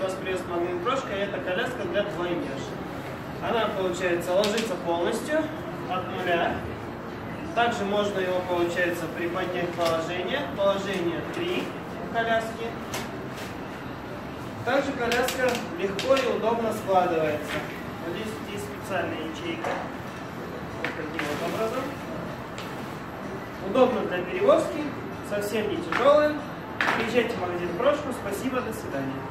Приветствую вас, приветствую, Магнит Прошка. Это коляска для двойняш. Она, получается, ложится полностью от нуля. Также можно его, получается, приподнять положение. Положение 3 коляски. Также коляска легко и удобно складывается. Вот здесь есть специальная ячейка. Вот таким вот образом. Удобно для перевозки, совсем не тяжелая. Приезжайте в магазин Прошку. Спасибо, до свидания.